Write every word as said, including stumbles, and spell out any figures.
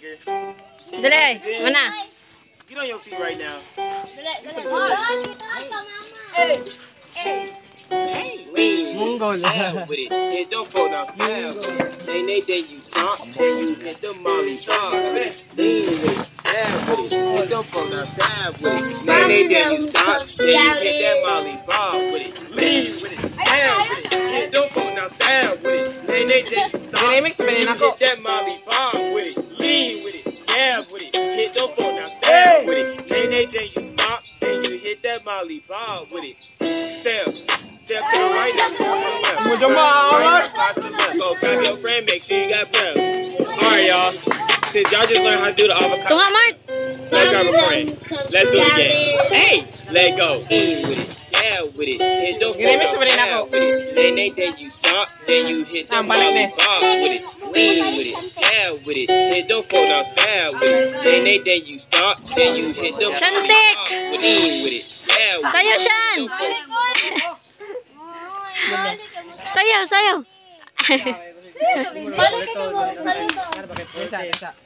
nigga. Dali, mana? Get on your feet right now. Hey, hey. Lean, Mongol, with it. Hit them four down, stab with it. Then they then you jump, then you hit the molly bar with it. Lean with it, stab with it. Hit them four down, stab with it. Then they then you stop, then you hit that molly bar with it. Lean with it, stab with it. Hit them four down, stab with it. Then they then you stop, then you hit that molly bar with it. Lean with it, stab with it. Hit them four down, stab with it. Then they then you stop, then you hit that molly bar with it. Step. Step to the right, now step to the left. With your mom, right? Step to the left. So, grab your friend, make sure you got breath. Alright, y'all. Since y'all just learned how to do the avocado. Tunga, Mart. Let's grab a friend. Let's do it again. Hey! Let go. In with it. Yeah, with it. Hit the floor. Yeah, with it. Then they then you stop. Then you hit the molly bar with it. Lean with it. Yeah, with it. Hit the floor. Now stab with it. Then they then you stop. Then you hit the molly Shantik! bar. Lean with it. Yeah, with it. Sayaw, Shan! Sayaw, sayaw! Balik ka mo. Balik ka.